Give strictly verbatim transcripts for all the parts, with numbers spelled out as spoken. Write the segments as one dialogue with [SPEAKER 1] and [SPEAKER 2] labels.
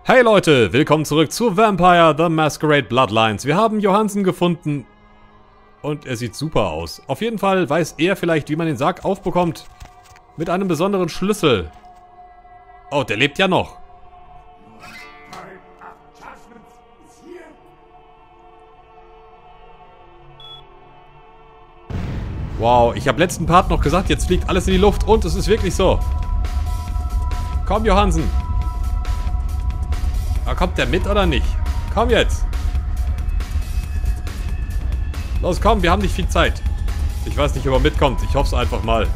[SPEAKER 1] Hey Leute, willkommen zurück zu Vampire The Masquerade Bloodlines. Wir haben Johansen gefunden und er sieht super aus. Auf jeden Fall weiß er vielleicht, wie man den Sarg aufbekommt. Mit einem besonderen Schlüssel. Oh, der lebt ja noch. Wow, ich habe letzten Part noch gesagt, jetzt fliegt alles in die Luft und es ist wirklich so. Komm, Johansen. Aber kommt der mit oder nicht? Komm jetzt. Los, komm, wir haben nicht viel Zeit. Ich weiß nicht, ob er mitkommt. Ich hoffe es einfach mal.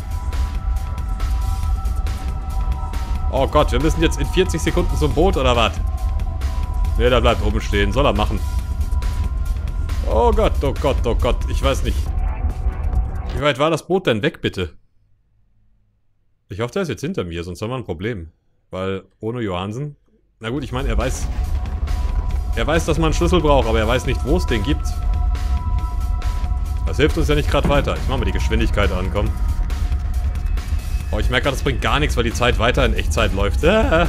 [SPEAKER 1] Oh Gott, wir müssen jetzt in vierzig Sekunden zum Boot oder was? Ne, der bleibt oben stehen. Soll er machen. Oh Gott, oh Gott, oh Gott. Ich weiß nicht. Wie weit war das Boot denn weg, bitte? Ich hoffe, der ist jetzt hinter mir, sonst haben wir ein Problem. Weil ohne Johansen... Na gut, ich meine, er weiß... Er weiß, dass man einen Schlüssel braucht, aber er weiß nicht, wo es den gibt. Das hilft uns ja nicht gerade weiter. Ich mache mal die Geschwindigkeit an, komm. Oh, ich merke gerade, das bringt gar nichts, weil die Zeit weiter in Echtzeit läuft. Ah.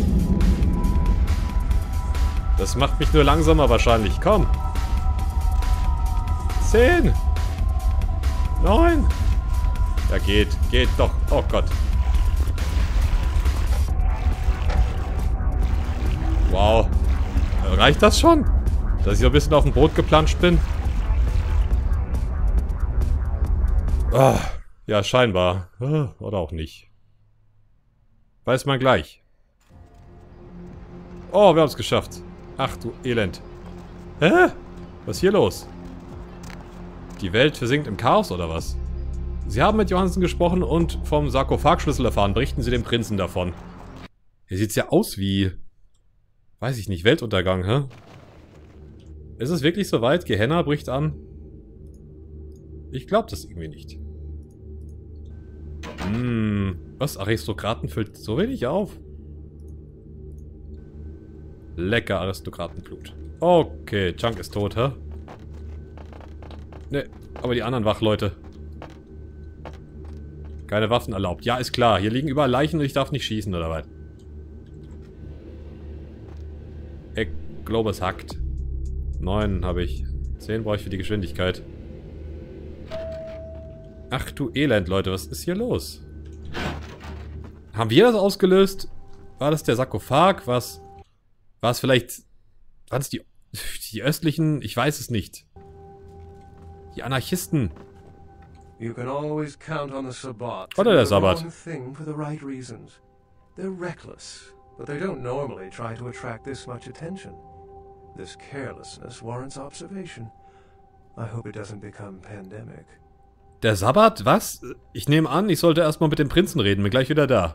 [SPEAKER 1] Das macht mich nur langsamer wahrscheinlich. Komm. Zehn. Neun. Ja, geht. Geht doch. Oh Gott. Wow. Reicht das schon? Dass ich so ein bisschen auf dem Boot geplanscht bin? Oh, ja, scheinbar. Oder auch nicht. Weiß man gleich. Oh, wir haben es geschafft. Ach du Elend. Hä? Was ist hier los? Die Welt versinkt im Chaos, oder was? Sie haben mit Johansen gesprochen und vom Sarkophagschlüssel erfahren. Berichten Sie dem Prinzen davon. Hier sieht's ja aus wie... Weiß ich nicht, Weltuntergang, hä? Ist es wirklich soweit? Gehenna bricht an? Ich glaube das irgendwie nicht. Hm, was? Aristokraten füllt so wenig auf? Lecker Aristokratenblut. Okay, Chunk ist tot, hä? Ne, aber die anderen Wachleute. Keine Waffen erlaubt. Ja, ist klar. Hier liegen überall Leichen und ich darf nicht schießen, oder was? Ich glaube, es hackt. Neun habe ich. Zehn brauche ich für die Geschwindigkeit. Ach du Elend, Leute. Was ist hier los? Haben wir das ausgelöst? War das der Sarkophag? Was? War es vielleicht... Waren es die, die östlichen? Ich weiß es nicht. Die Anarchisten.
[SPEAKER 2] You can always count on the Sabbat.
[SPEAKER 1] Oder der Sabbat.
[SPEAKER 2] Thing for the right reasons. They're reckless, but they don't normally try to attract this much attention. This carelessness warrants observation. I hope it doesn't become pandemic.
[SPEAKER 1] Der Sabbat? Was? Ich nehme an, ich sollte erstmal mit dem Prinzen reden. Bin gleich wieder da.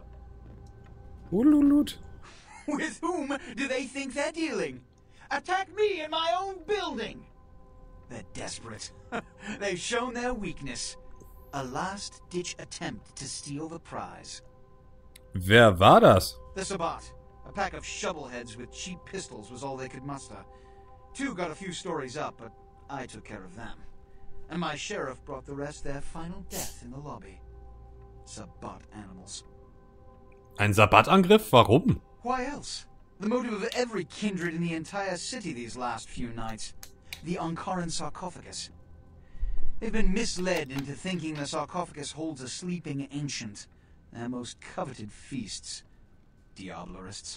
[SPEAKER 1] Ululut.
[SPEAKER 3] With whom do they think they're dealing? Attack me in my own building! They're desperate. They've shown their weakness. A last-ditch attempt to steal the prize.
[SPEAKER 1] Wer war das?
[SPEAKER 3] The Sabbat. A pack of shovelheads with cheap pistols was all they could muster. Two got a few stories up, but I took care of them. And my sheriff brought the rest their final death in the lobby. Sabbat animals.
[SPEAKER 1] Ein Sabbatangriff? Warum?
[SPEAKER 3] Why else? The motive of every kindred in the entire city these last few nights. The Ankaran sarcophagus. They've been misled into thinking the sarcophagus holds a sleeping ancient. Their most coveted feasts. Diablerists.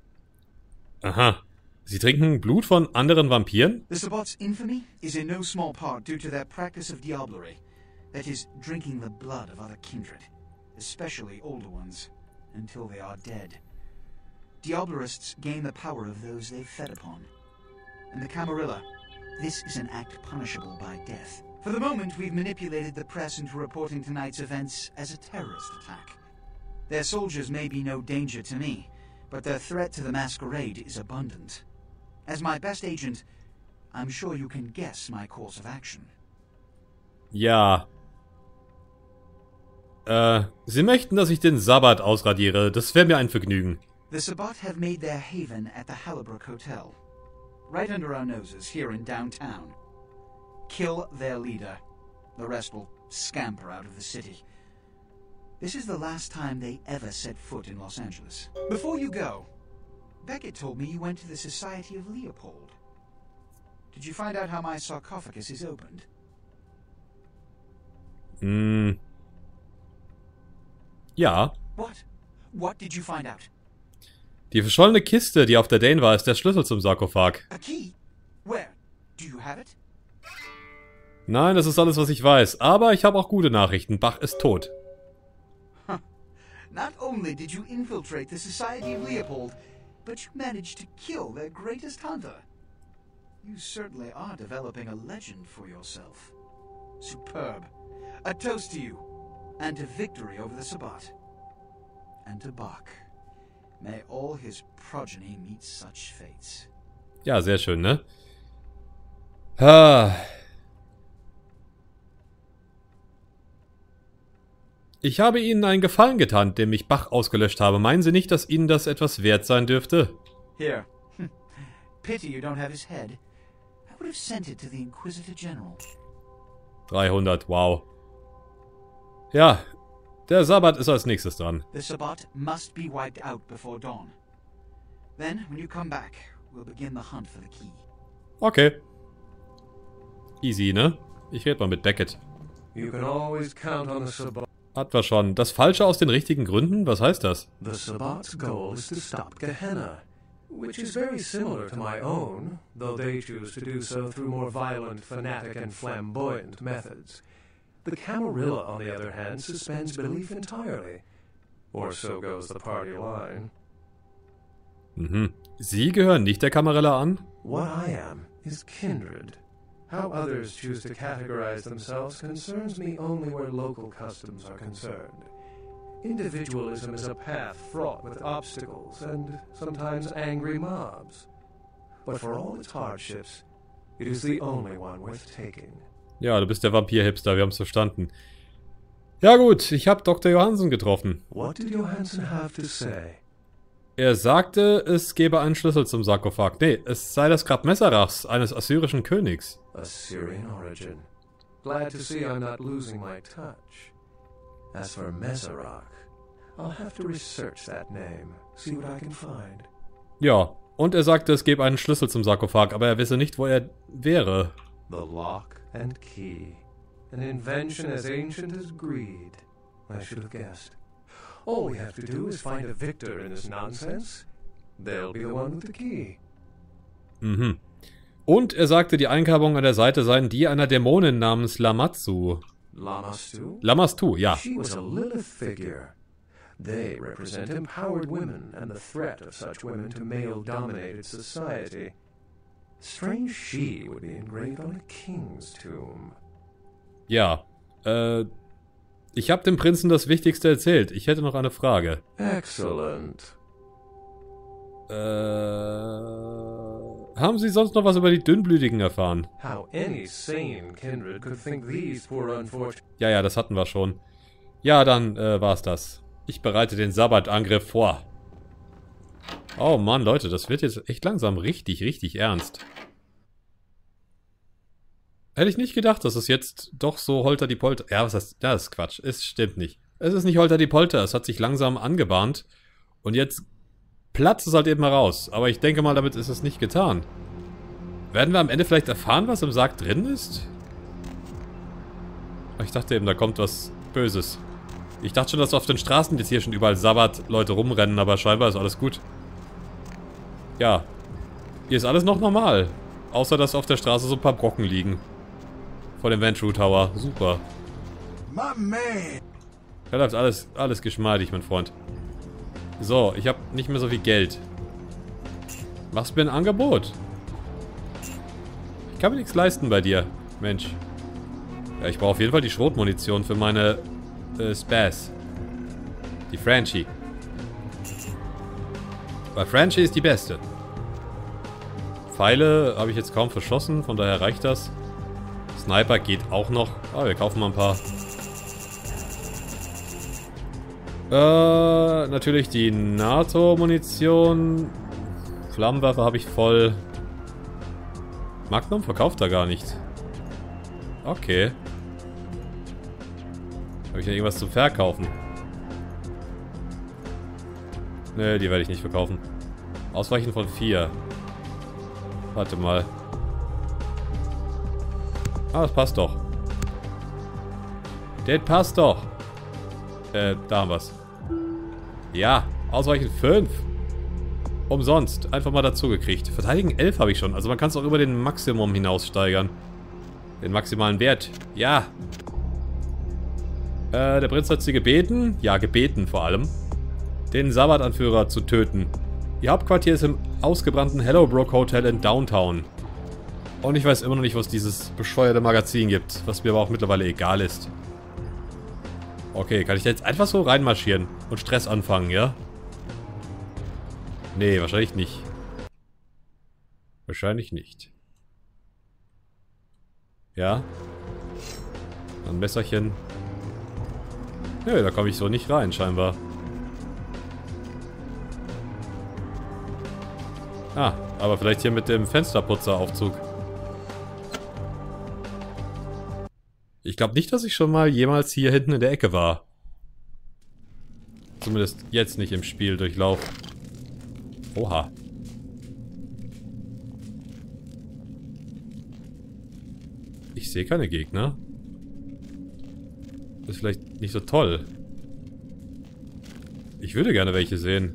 [SPEAKER 1] Aha. Sie trinken Blut von anderen Vampiren?
[SPEAKER 3] The Sabbat's infamy is in no small part due to their practice of diablerie. That is, drinking the blood of other kindred. Especially older ones. Until they are dead. Diablerists gain the power of those they've fed upon. And the Camarilla, this is an act punishable by death. For the moment, we've manipulated the press into reporting tonight's events as a terrorist attack. Their soldiers may be no danger to me, but their threat to the Masquerade is abundant. As my best agent, I'm sure you can guess my course of action.
[SPEAKER 1] Ja. Äh, Sie möchten, dass ich den Sabbat ausradiere. Das wäre mir ein Vergnügen.
[SPEAKER 3] The Sabbat have made their haven at the Hallibrook Hotel. Right under our noses, here in downtown. Kill their leader. The rest will scamper out of the city. This is the last time they ever set foot in Los Angeles. Before you go, Beckett told me you went to the Society of Leopold. Did you find out how my sarcophagus is opened?
[SPEAKER 1] Hm. Ja.
[SPEAKER 3] What? What did you find out?
[SPEAKER 1] Die verschollene Kiste, die auf der Dane war, ist der Schlüssel zum Sarkophag.
[SPEAKER 3] A key? Where? Do you have it?
[SPEAKER 1] Nein, das ist alles, was ich weiß. Aber ich habe auch gute Nachrichten. Bach ist tot.
[SPEAKER 3] Huh. Not only did you infiltrate the Society of Leopold, but you managed to kill their greatest hunter. You certainly are developing a legend for yourself. Superb. A toast to you, and to victory over the Sabbat. And to Bach. May all his progeny meet such fates.
[SPEAKER 1] Ja, sehr schön, ne? Ah. Ich habe Ihnen einen Gefallen getan, indem ich Bach ausgelöscht habe. Meinen Sie nicht, dass Ihnen das etwas wert sein dürfte?
[SPEAKER 3] Here. Pity you don't have his head. I would have sent it to the Inquisitor General.
[SPEAKER 1] dreihundert, wow. Ja, der Sabbat ist als nächstes dran.
[SPEAKER 3] The Sabbat must be wiped out before dawn. Then, when you come back, we'll begin the hunt for the key.
[SPEAKER 1] Okay. Easy, ne? Ich rede mal mit Beckett.
[SPEAKER 2] You can always count on the Sabbat.
[SPEAKER 1] Hat wir schon. Das Falsche aus den richtigen Gründen? Was heißt das?
[SPEAKER 2] The Sabbat's goal is to stop Gehenna, which is very similar to my own, though they choose to do so through more violent, fanatic, and flamboyant methods. The Camarilla, on the other hand, suspends belief entirely. Or so goes the party line.
[SPEAKER 1] Mhm. Sie gehören nicht der Camarilla an?
[SPEAKER 2] What I am is kindred. How others choose to categorize themselves concerns me only where local customs are concerned. Individualism is a path fraught with obstacles and sometimes angry mobs. But for all its hardships, it is the only one worth taking.
[SPEAKER 1] Ja, du bist der Vampir-Hipster, wir haben's verstanden. Ja gut, ich habe Doktor Johansen getroffen.
[SPEAKER 2] What did Johansen have to say?
[SPEAKER 1] Er sagte, es gebe einen Schlüssel zum Sarkophag. Nee, es sei das Grab Messerachs, eines assyrischen Königs.
[SPEAKER 2] Assyrian origin. Glad to see I'm not losing my touch. As for Messerach, I'll have to research that name, see what I can find.
[SPEAKER 1] Ja, und er sagte, es gebe einen Schlüssel zum Sarkophag, aber er wisse nicht, wo er wäre.
[SPEAKER 2] The lock and key. An invention as ancient as greed. I should have guessed. All we have to do is find a victor in this nonsense. They'll be the one with the key.
[SPEAKER 1] Mhm. Und er sagte, die Einkerbungen an der Seite seien die einer Dämonin namens Lamatsu.
[SPEAKER 2] Lamastu?
[SPEAKER 1] Lamastu, ja.
[SPEAKER 2] She was a Lilith figure. They represent empowered women and the threat of such women to male-dominated society. Strange she would be engraved on a king's tomb.
[SPEAKER 1] Ja, äh, ich habe dem Prinzen das Wichtigste erzählt. Ich hätte noch eine Frage.
[SPEAKER 2] Excellent.
[SPEAKER 1] Äh, haben Sie sonst noch was über die Dünnblütigen erfahren?
[SPEAKER 2] How any sane kindred could think these poor unfortunate...
[SPEAKER 1] Ja, ja, das hatten wir schon. Ja, dann äh, war's das. Ich bereite den Sabbatangriff vor. Oh Mann, Leute, das wird jetzt echt langsam richtig, richtig ernst. Hätte ich nicht gedacht, dass es jetzt doch so holter die Polter... Ja, was heißt... Ja, das ist Quatsch. Es stimmt nicht. Es ist nicht holter die Polter. Es hat sich langsam angebahnt. Und jetzt platzt es halt eben heraus. Aber ich denke mal, damit ist es nicht getan. Werden wir am Ende vielleicht erfahren, was im Sarg drin ist? Ich dachte eben, da kommt was Böses. Ich dachte schon, dass auf den Straßen jetzt hier schon überall Sabbat-Leute rumrennen, aber scheinbar ist alles gut. Ja. Hier ist alles noch normal. Außer, dass auf der Straße so ein paar Brocken liegen. Vor dem Ventrue Tower. Super. Da läuft alles, alles geschmeidig, mein Freund. So, ich habe nicht mehr so viel Geld. Machst mir ein Angebot? Ich kann mir nichts leisten bei dir, Mensch. Ja, ich brauche auf jeden Fall die Schrotmunition für meine äh, Spaz. Die Franchi. Weil Franchi ist die beste. Pfeile habe ich jetzt kaum verschossen, von daher reicht das. Sniper geht auch noch. Ah, wir kaufen mal ein paar. Äh, natürlich die NATO-Munition. Flammenwerfer habe ich voll. Magnum verkauft er gar nicht. Okay. Habe ich denn irgendwas zum Verkaufen? Ne, die werde ich nicht verkaufen. Ausweichen von vier. Warte mal. Ah, das passt doch. Das passt doch. Äh, da haben wir's. Ja, Ausweichen fünf. Umsonst. Einfach mal dazu gekriegt. Verteidigen elf habe ich schon. Also man kann es auch über den Maximum hinaus steigern. Den maximalen Wert. Ja. Äh, der Prinz hat sie gebeten. Ja, gebeten vor allem. Den Sabbat-Anführer zu töten. Ihr Hauptquartier ist im ausgebrannten Hellowbrook Hotel in Downtown. Und ich weiß immer noch nicht, wo es dieses bescheuerte Magazin gibt. Was mir aber auch mittlerweile egal ist. Okay, kann ich da jetzt einfach so reinmarschieren und Stress anfangen, ja? Nee, wahrscheinlich nicht. Wahrscheinlich nicht. Ja. Ein Messerchen. Nö, da komme ich so nicht rein, scheinbar. Ah, aber vielleicht hier mit dem Fensterputzeraufzug. Ich glaube nicht, dass ich schon mal jemals hier hinten in der Ecke war. Zumindest jetzt nicht im Spieldurchlauf. Oha. Ich sehe keine Gegner. Das ist vielleicht nicht so toll. Ich würde gerne welche sehen.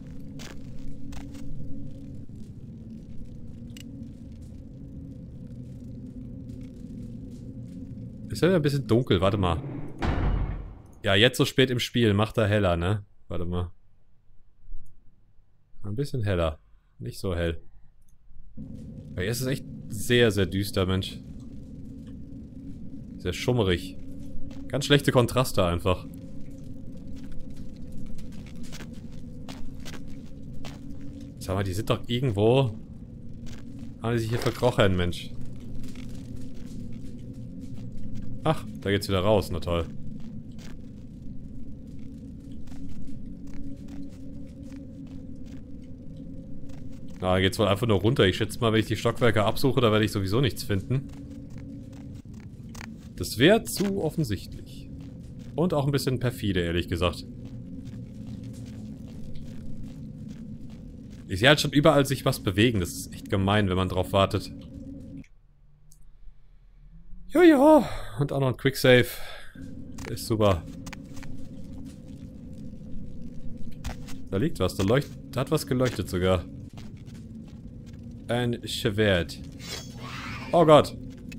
[SPEAKER 1] Ist ja ein bisschen dunkel, warte mal. Ja, jetzt so spät im Spiel, macht er heller, ne? Warte mal. Ein bisschen heller. Nicht so hell. Weil es ist echt sehr, sehr düster, Mensch. Sehr schummerig. Ganz schlechte Kontraste einfach. Sag mal, die sind doch irgendwo... Haben die sich hier verkrochen, Mensch. Ach, da geht's wieder raus, na toll. Na, da geht's wohl einfach nur runter. Ich schätze mal, wenn ich die Stockwerke absuche, da werde ich sowieso nichts finden. Das wäre zu offensichtlich. Und auch ein bisschen perfide, ehrlich gesagt. Ich sehe halt schon überall sich was bewegen. Das ist echt gemein, wenn man drauf wartet. Jojo. Und auch noch ein Quicksave. Ist super. Da liegt was. Da leuchtet, da hat was geleuchtet sogar. Ein Schwert. Oh Gott.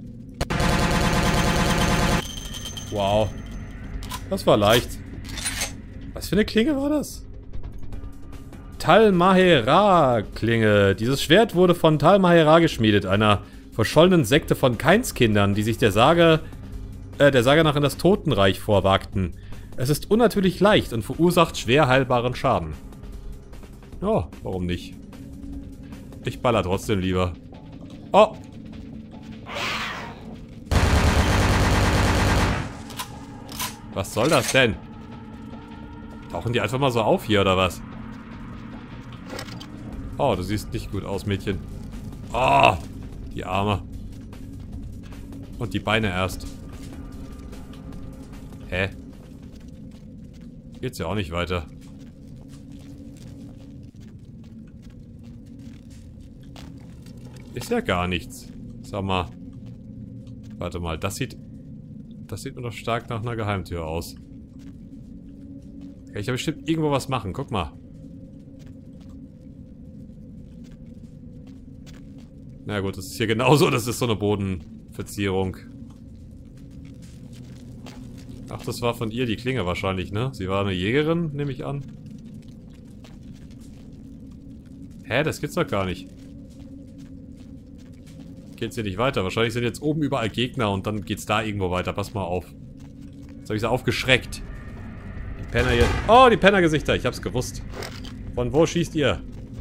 [SPEAKER 1] Wow. Das war leicht. Was für eine Klinge war das? Tal Mahera-Klinge. Dieses Schwert wurde von Tal Mahera geschmiedet, einer verschollenen Sekte von Kainskindern, die sich der Sage, äh, der Sage nach in das Totenreich vorwagten. Es ist unnatürlich leicht und verursacht schwer heilbaren Schaden. Ja, warum nicht? Ich baller trotzdem lieber. Oh! Was soll das denn? Tauchen die einfach mal so auf hier, oder was? Oh, du siehst nicht gut aus, Mädchen. Oh, die Arme. Und die Beine erst. Hä? Geht's ja auch nicht weiter. Ist ja gar nichts. Sag mal. Warte mal, das sieht... Das sieht nur noch stark nach einer Geheimtür aus. Okay, ich habe bestimmt irgendwo was machen. Guck mal. Na gut, das ist hier genauso. Das ist so eine Bodenverzierung. Ach, das war von ihr die Klinge wahrscheinlich, ne? Sie war eine Jägerin, nehme ich an. Hä, das gibt's doch gar nicht. Geht's hier nicht weiter. Wahrscheinlich sind jetzt oben überall Gegner und dann geht's da irgendwo weiter. Pass mal auf. Jetzt habe ich sie aufgeschreckt. Die Penner hier. Oh, die Pennergesichter. Ich hab's gewusst. Von wo schießt ihr?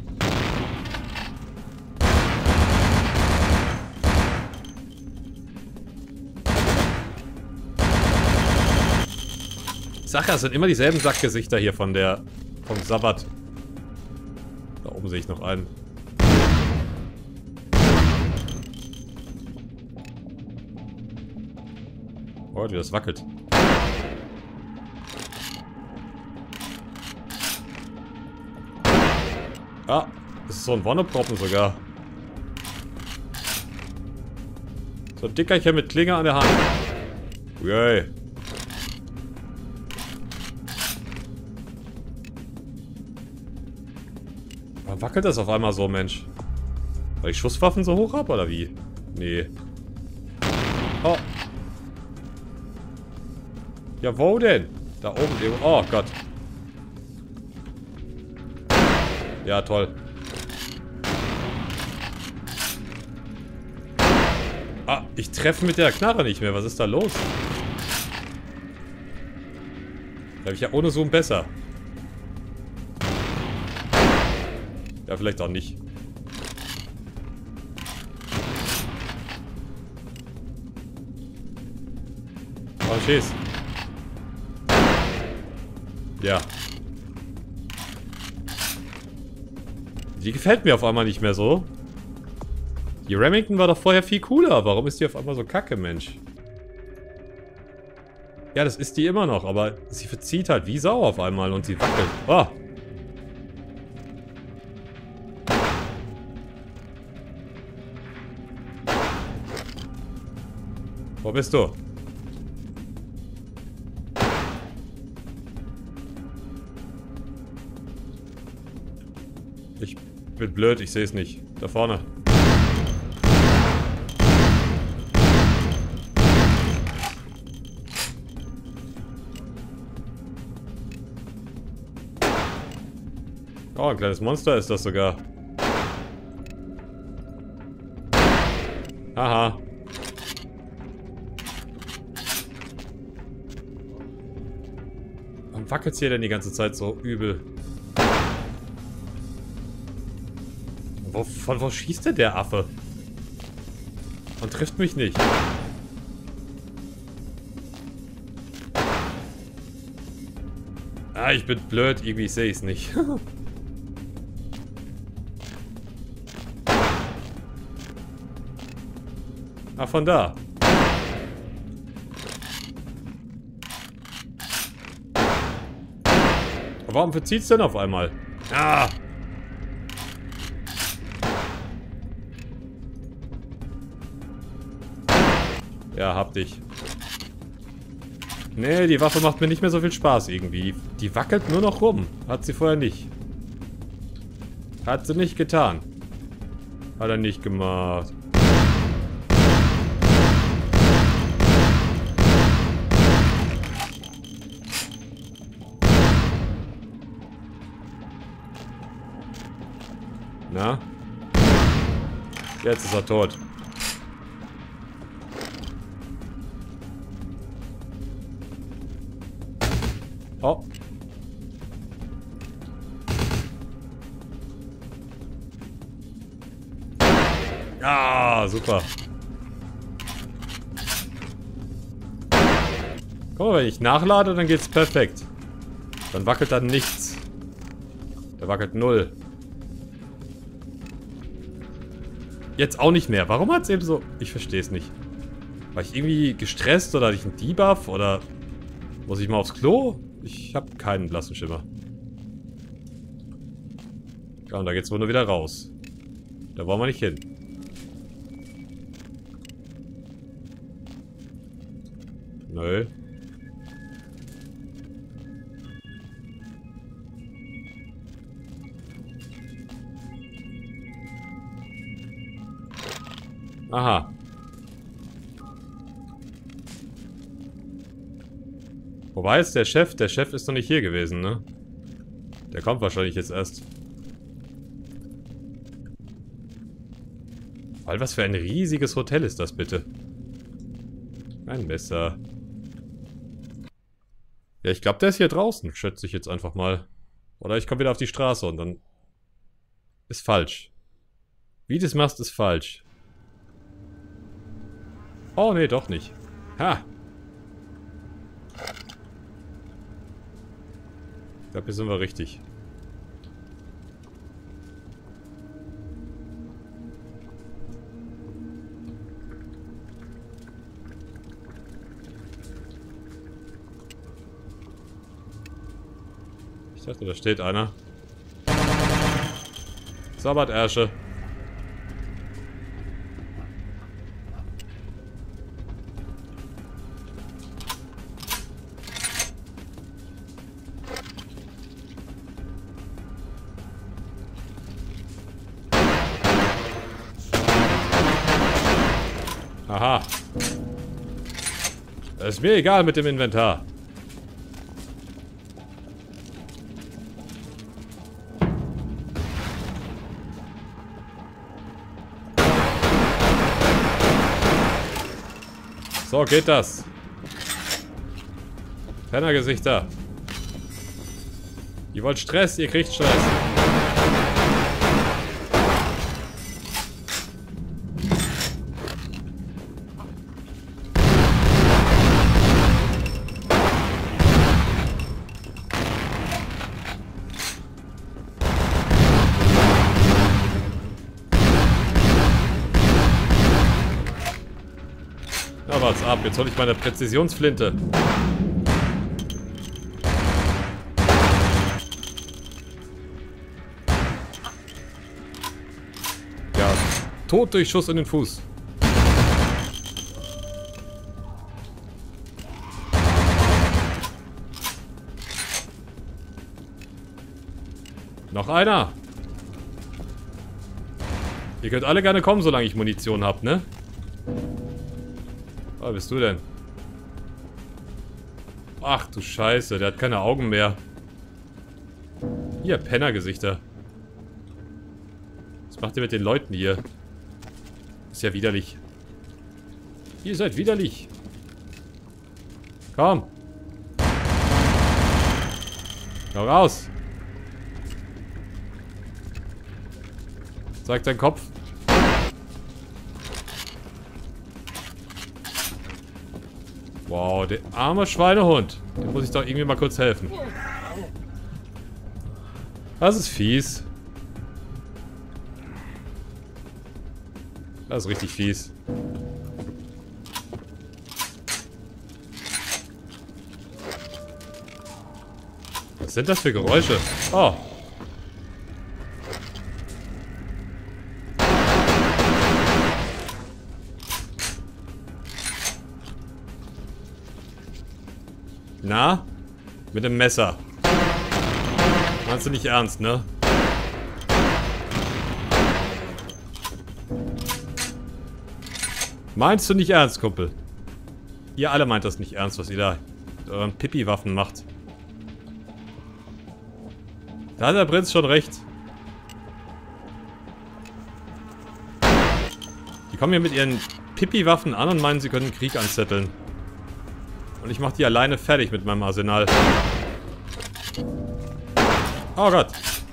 [SPEAKER 1] Sag ja, es sind immer dieselben Sackgesichter hier von der... vom Sabbat. Da oben sehe ich noch einen. Oh, wie das wackelt. Ah, Das ist so ein Wonneproppen sogar. So ein Dickerchen mit Klinge an der Hand. Yay. Warum wackelt das auf einmal so, Mensch? Weil ich Schusswaffen so hoch habe, oder wie? Nee. Oh. Ja, wo denn? Da oben. Oh Gott. Ja, toll. Ah, ich treffe mit der Knarre nicht mehr. Was ist da los? Da habe ich ja ohne Zoom besser. Ja, vielleicht auch nicht. Oh, schieß. Ja. Die gefällt mir auf einmal nicht mehr so. Die Remington war doch vorher viel cooler. Warum ist die auf einmal so kacke, Mensch? Ja, das ist die immer noch, aber sie verzieht halt wie Sau auf einmal und sie wackelt. Oh. Wo bist du? Ich bin blöd, ich sehe es nicht. Da vorne. Oh, ein kleines Monster ist das sogar. Aha. Warum wackelt es hier denn die ganze Zeit so übel? Wo, von wo schießt denn der Affe? Und trifft mich nicht. Ah, ich bin blöd. Irgendwie sehe ich es nicht. Ah, von da. Aber warum verzieht es denn auf einmal? Ah! Ja, hab dich. Nee, die Waffe macht mir nicht mehr so viel Spaß irgendwie. Die wackelt nur noch rum. Hat sie vorher nicht. Hat sie nicht getan. Hat er nicht gemacht. Na? Jetzt ist er tot. Oh. Ja, super. Guck mal, wenn ich nachlade, dann geht's perfekt. Dann wackelt dann nichts. Da wackelt null. Jetzt auch nicht mehr. Warum hat's eben so... Ich verstehe es nicht. War ich irgendwie gestresst oder hatte ich einen Debuff oder... Muss ich mal aufs Klo? Ich habe keinen blassen Schimmer. Ja, und da geht's wohl nur wieder raus. Da wollen wir nicht hin. Nö. Aha. Wobei ist der Chef? Der Chef ist noch nicht hier gewesen, ne? Der kommt wahrscheinlich jetzt erst. Weil was für ein riesiges Hotel ist das bitte? Ein Messer. Ja, ich glaube, der ist hier draußen, schätze ich jetzt einfach mal. Oder ich komme wieder auf die Straße und dann... Ist falsch. Wie du es machst, ist falsch. Oh, nee, doch nicht. Ha! Ich glaube, hier sind wir richtig. Ich dachte, da steht einer. Sabbat-Ärsche. Aha. Das ist mir egal mit dem Inventar. So geht das. Pennergesichter. Ihr wollt Stress, ihr kriegt Stress. Na, wart's ab. Jetzt hol ich meine Präzisionsflinte. Ja, tot durch Schuss in den Fuß. Noch einer. Ihr könnt alle gerne kommen, solange ich Munition hab, ne? Was bist du denn? Ach du Scheiße, der hat keine Augen mehr. Hier, Pennergesichter. Was macht ihr mit den Leuten hier? Ist ja widerlich. Ihr seid widerlich. Komm. Hau raus. Zeig deinen Kopf. Wow, der arme Schweinehund. Dem muss ich doch irgendwie mal kurz helfen. Das ist fies. Das ist richtig fies. Was sind das für Geräusche? Oh. Na? Mit dem Messer. Meinst du nicht ernst, ne? Meinst du nicht ernst, Kumpel? Ihr alle meint das nicht ernst, was ihr da mit euren Pipi-Waffen macht. Da hat der Prinz schon recht. Die kommen hier mit ihren Pipi-Waffen an und meinen, sie können Krieg anzetteln. Und ich mach die alleine fertig mit meinem Arsenal. Oh Gott.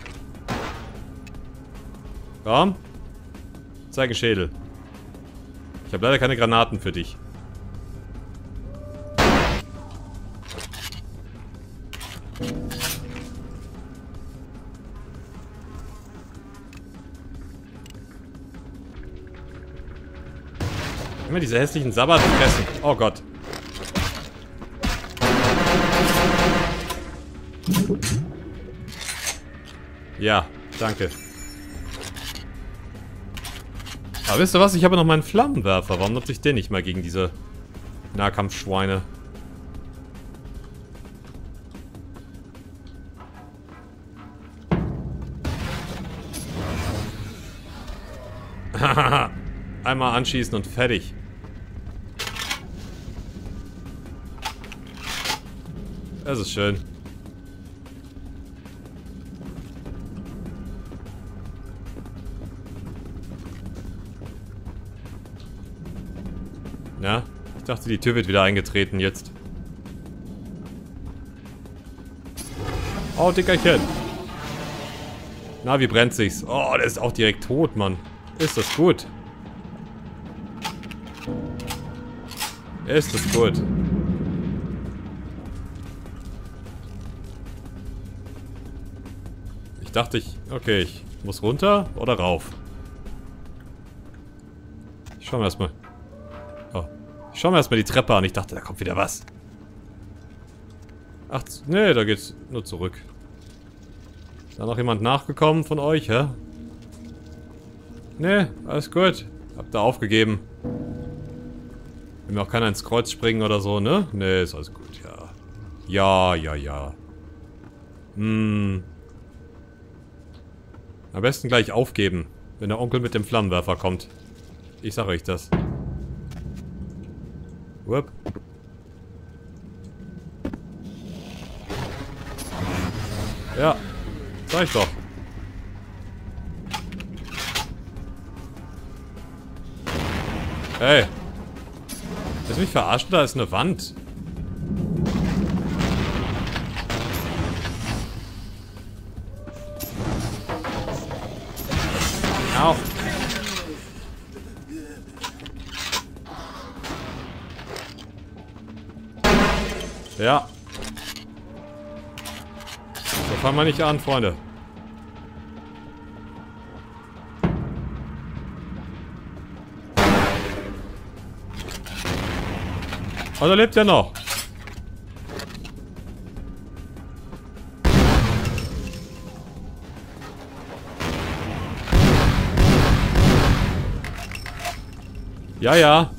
[SPEAKER 1] Komm. Zeig einen Schädel. Ich habe leider keine Granaten für dich. Immer diese hässlichen Sabbat fressen. Oh Gott. Ja, danke. Aber wisst ihr was? Ich habe noch meinen Flammenwerfer. Warum nutze ich den nicht mal gegen diese Nahkampfschweine? Hahaha. Einmal anschießen und fertig. Das ist schön. Ja, ich dachte, die Tür wird wieder eingetreten jetzt. Oh, Dickerchen. Na, wie brennt sich's? Oh, der ist auch direkt tot, Mann. Ist das gut? Ist das gut? Ich dachte, ich... Okay, ich muss runter oder rauf? Ich schau mir erstmal... Oh. Ich schau mir erstmal die Treppe an. Ich dachte, da kommt wieder was. Ach, nee, da geht's nur zurück. Ist da noch jemand nachgekommen von euch, hä? Ne, alles gut. Hab da aufgegeben. Will mir auch keiner ins Kreuz springen oder so, ne? Ne, ist alles gut, ja. Ja, ja, ja. Hm. Am besten gleich aufgeben, wenn der Onkel mit dem Flammenwerfer kommt. Ich sag euch das. Wupp. Ja, sag ich doch. Hey. Willst du mich verarschen? Da ist eine Wand. Au. Ja. So fangen wir nicht an, Freunde. Also lebt ja noch. Ja, ja.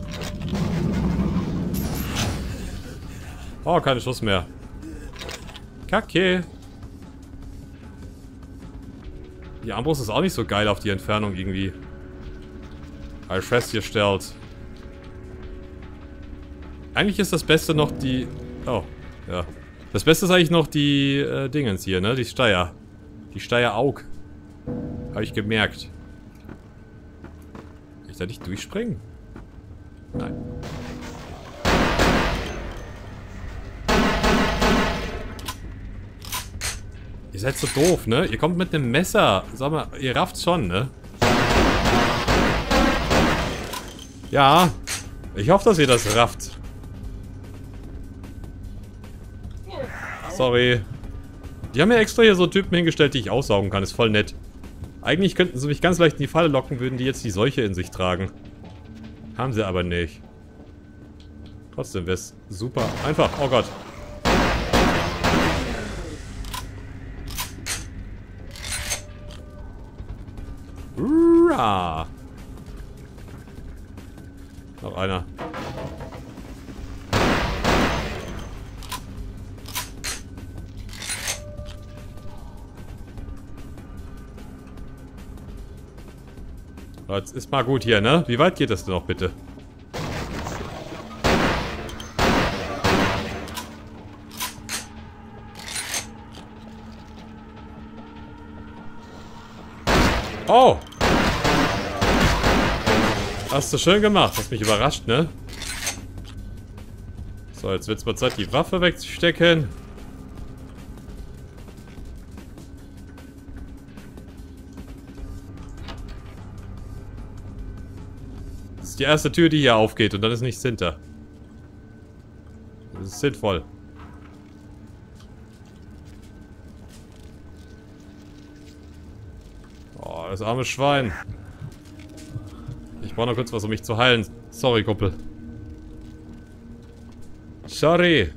[SPEAKER 1] Oh, keine Schuss mehr. Kacke. Die Armbrust ist auch nicht so geil auf die Entfernung irgendwie. Habe ich festgestellt. Eigentlich ist das Beste noch die... Oh, ja. Das Beste ist eigentlich noch die äh, Dingens hier, ne? Die Steier. Die Steier-Aug. Habe ich gemerkt. Kann ich da nicht durchspringen? Nein. Ihr seid so doof, ne? Ihr kommt mit einem Messer. Sag mal, ihr rafft's schon, ne? Ja. Ich hoffe, dass ihr das rafft. Sorry. Die haben mir extra hier so Typen hingestellt, die ich aussaugen kann. Ist voll nett. Eigentlich könnten sie mich ganz leicht in die Falle locken, würden die jetzt die Seuche in sich tragen. Haben sie aber nicht. Trotzdem wäre es super einfach. Oh Gott. Hurra! Noch einer. Jetzt ist mal gut hier, ne? Wie weit geht das denn noch, bitte? Oh! Hast du schön gemacht. Hast mich überrascht, ne? So, jetzt wird's mal Zeit, die Waffe wegzustecken. Das ist die erste Tür, die hier aufgeht und dann ist nichts hinter. Das ist sinnvoll. Oh, das arme Schwein. Ich brauche noch kurz was, um mich zu heilen. Sorry, Kumpel. Sorry.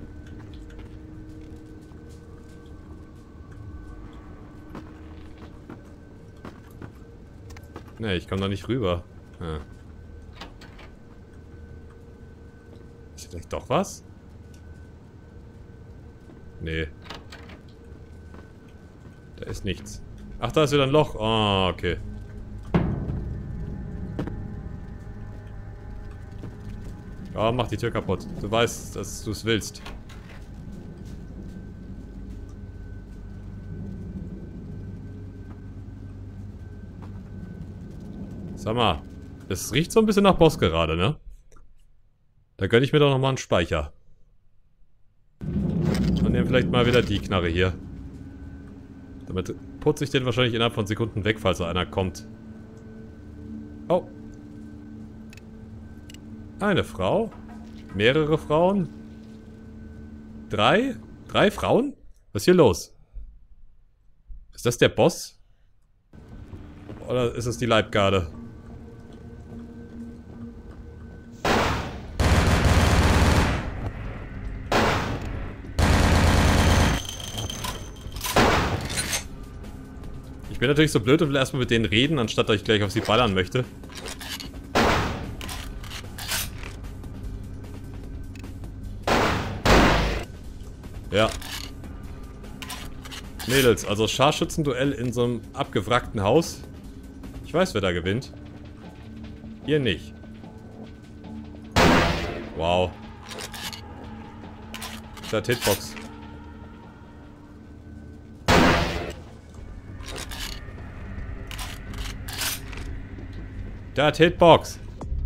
[SPEAKER 1] Ne, ich komme da nicht rüber. Ja. Ist hier vielleicht doch was? Nee. Da ist nichts. Ach, da ist wieder ein Loch. Ah, oh, okay. Ja, mach die Tür kaputt. Du weißt, dass du es willst. Sag mal, es riecht so ein bisschen nach Boss gerade, ne? Da gönne ich mir doch nochmal einen Speicher. Und nehme vielleicht mal wieder die Knarre hier. Damit putze ich den wahrscheinlich innerhalb von Sekunden weg, falls da einer kommt. Oh. Eine Frau? Mehrere Frauen? Drei? Drei Frauen? Was ist hier los? Ist das der Boss? Oder ist es die Leibgarde? Ich Ich bin natürlich so blöd und will erstmal mit denen reden, anstatt dass ich gleich auf sie ballern möchte. Ja. Mädels, also Scharfschützenduell in so einem abgewrackten Haus. Ich weiß, wer da gewinnt. Ihr nicht. Wow. Da hat Hitbox. Da hat Hitbox.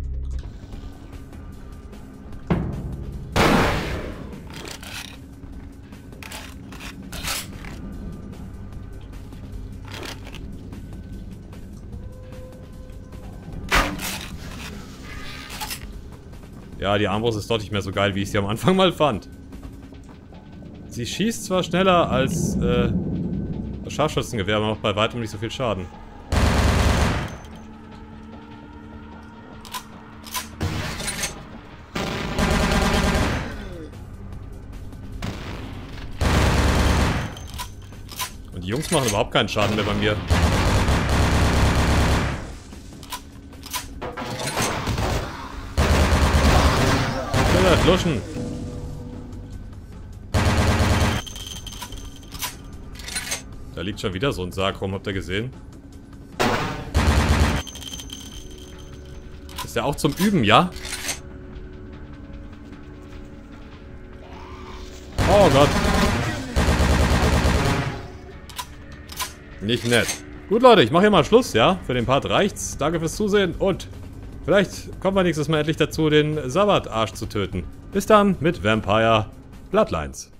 [SPEAKER 1] Ja, die Armbrust ist doch nicht mehr so geil, wie ich sie am Anfang mal fand. Sie schießt zwar schneller als äh, das Scharfschützengewehr, aber macht bei weitem nicht so viel Schaden. Und die Jungs machen überhaupt keinen Schaden mehr bei mir. Luschen. Da liegt schon wieder so ein Sarg rum, habt ihr gesehen? Ist der auch zum Üben, ja? Oh Gott. Nicht nett. Gut, Leute, ich mache hier mal Schluss, ja? Für den Part reicht's. Danke fürs Zusehen und vielleicht kommen wir nächstes Mal endlich dazu, den Sabbat-Arsch zu töten. Bis dann mit Vampire Bloodlines.